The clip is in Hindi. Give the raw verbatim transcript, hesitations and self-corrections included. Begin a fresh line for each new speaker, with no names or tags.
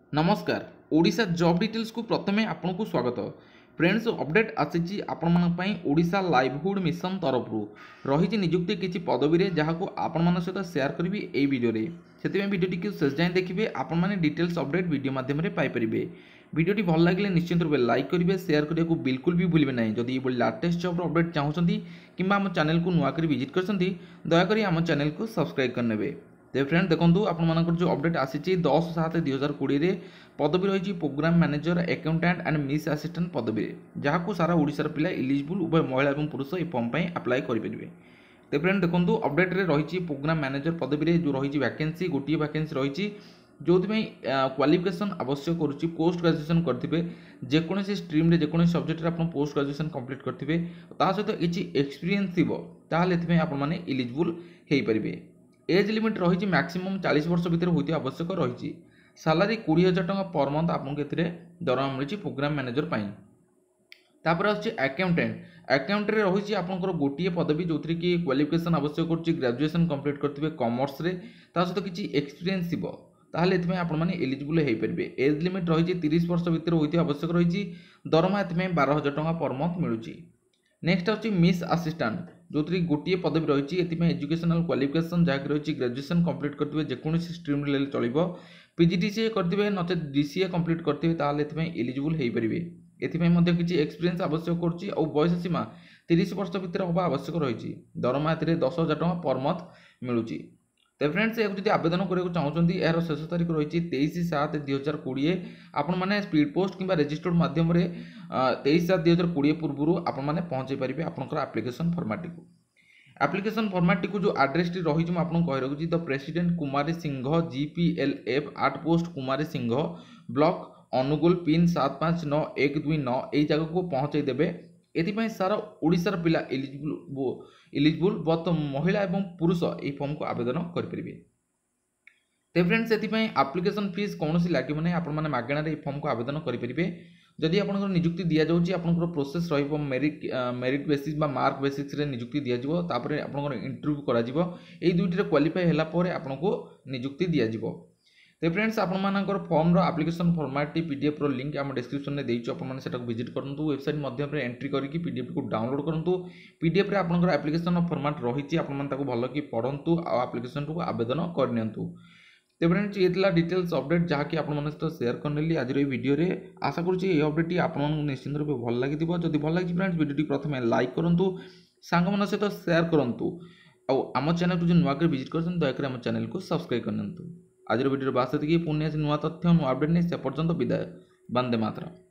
नमस्कार ओडिशा जॉब डिटेल्स को प्रथमे आपन को स्वागत। फ्रेंड्स अपडेट आसी आपण मन ओडिशा लाइवहुड मिशन तरफ रही निजुक्ति किसी पदवी जहाँ को आपण मन सहित शेयर करी ए वीडियो रे से वीडियो टी शेष जाए देखिए आपण मैंने डिटेल्स अपडेट वीडियो माध्यम पाइपर। वीडियोटी भल लगे निश्चित रूप लाइक करेंगे शेयर करने को बिल्कुल भी भूलें ना। जदि ये लाटेस्ट जॉब अपडेट चाहते कि आम चैनल को नुआ कर विजिट कर दयाकोरी आम चैनल को सब्सक्राइब करने। तो फ्रेंड देखो आपंकर जो अपडेट आसी दस सात दुई हजार कोड़े पदवी रही program manager accountant and MIS assistant पदवी जहाँ को सारा ओडिशार पिला एलिजिबल उभय महिला और पुरुष ये फॉर्म पर अप्लाई करेंगे। तो फ्रेंड देखो अपडेट रे रही प्रोग्राम मैनेजर पदवी जो रही वैकेंसी गोटे वैकेंसी रही जो क्वालिफिकेशन आवश्यक करुच्ची पोस्ट ग्रेजुएशन करेंगे जेकोसी स्ट्रीम जेकोसी सब्जेक्ट आप पोस्ट ग्रेजुएशन कंप्लीट करेंगे सहित किसी एक्सपीरियंस थी ताल आपने एलिजिबल हो पारे। एज लिमिट रही मैक्सिमम चालीस वर्ष भितर होती आवश्यक रही। सालारी कोड़े हजार टका पर मंथ आपको दरमा मिली प्रोग्राम मैनेजर तापर आसुच्छी अकाउंटेंट अकाउंट रे रही आपंकर गोटे पदवी जो कि क्वालिफिकेशन आवश्यक करुच्ची ग्रेजुएशन कंप्लीट करेंगे कॉमर्स रे सहित किसी एक्सपीरियंस थी ताहले एथमे आपण माने एलिजिबल हो पारे। एज लिमिट रही तीस वर्ष भितर होती आवश्यक रही दरमा एथमे बारह हजार टका पर मंथ मिलूँ। नेक्स्ट आउची मिस असिस्टेंट जो गोटे पदवी रही एजुकेशनल क्वालिफिकेशन जहाँ रही ग्रेजुएशन कंप्लीट करेंगे जेकोसी स्ट्रीम ले चलो पीजीडीसीए करेंगे नचे डीसीए कंप्लीट करेंगे एलिजिबल हो पारे। एथमें किसी एक्सपीरियंस आवश्यक करुच्ची और बयस सीमा तीस वर्ष भितर हवा आवश्यक रही दरमा ए दस हजार टका पर मंथ मिलूँ। तो फ्रेंड्स या जो आवेदन करने चाहते यार शेष तारीख रही तेईस सात दुई हजार कोड़े आपण मैंने स्पीड पोस्ट कि रजिस्टर्ड मध्यम तेईस सात दुई हजार कोड़े पूर्व आपण मैंने पहुँचे पारे आपंकर आप्लिकेसन फर्माट को। आप्लिकेसन फर्माट को जो आड्रेस टी रही आपको कही रखुच्छी the president Kumari Singh GPLF आठ post Kumari Singh block Angul pin सात पाँच नौ एक दुई नौ यही जगह को पहुँचे देवे। एथिपाई सारा ओडिशार पिला एलिजिबल एलिजिबल बत महिला एवं पुरुष ये फॉर्म को आवेदन करेंगे। तो फ्रेंड्स से आप्लिकेसन फीस कौन सी लगे ना आपने मागणार ये फॉर्म को आवेदन करेंगे। जदि आपंकर निजुक्ति दि जाऊँगी आपंकर प्रोसेस रही मेरिट मेरिट बेसिस बा मार्क बेसिस रे निजुक्ति दि जाव तापर आपंकर इंटरव्यू करा यही दुईटी क्वालिफाई होला परे आपनको निजुक्ति दि जाव। तो फ्रेंड्स आपंकर फॉर्म आप्लिकेसन फॉर्मेट पीडीएफ रो लिंक आम डिस्क्रिप्शन में देइछु आपन सेटा विजिट करंतु वेबसाइट माध्यम रे एंट्री करके पीडीएफ को डाउनलोड करंतु। पीडीएफ रे आपंकर एप्लिकेशन फॉर्मेट रही आपन ताको भल कि पढ़ंतु आ एप्लिकेशन को आवेदन करनियंतु। तो फ्रेंड्स ये डिटेल्स अपडेट जहाँ कि आप सहित शेयर करनेली आज वीडियो रे आशा करुँच ये अपडेट आपको निश्चित रूप भल लगी जदि भल लगी फ्रेंड्स वीडियो प्रथम लाइक करूँ सांग मन सहित शेयर करूँ आम चैनल को जो नुआ कर विजिट कर दयाकोरी आम चैनल को सब्सक्राइब करनी। आज वीडियो बास पुण्य नुआ तथ्य नुआ अपडेट नहीं से पर्यंत विदाय। वंदे मातरम।